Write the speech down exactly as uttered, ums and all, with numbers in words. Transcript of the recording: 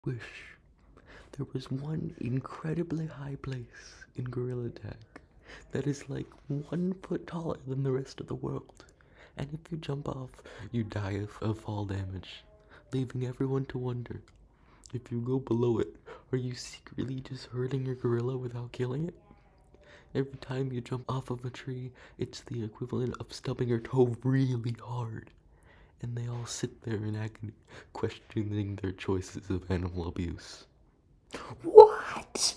Wish there was one incredibly high place in Gorilla Tag that is like one foot taller than the rest of the world. And if you jump off, you die of, of fall damage, leaving everyone to wonder, if you go below it, are you secretly just hurting your gorilla without killing it? Every time you jump off of a tree, it's the equivalent of stubbing your toe really hard. And they all sit there in agony, questioning their choices of animal abuse. What?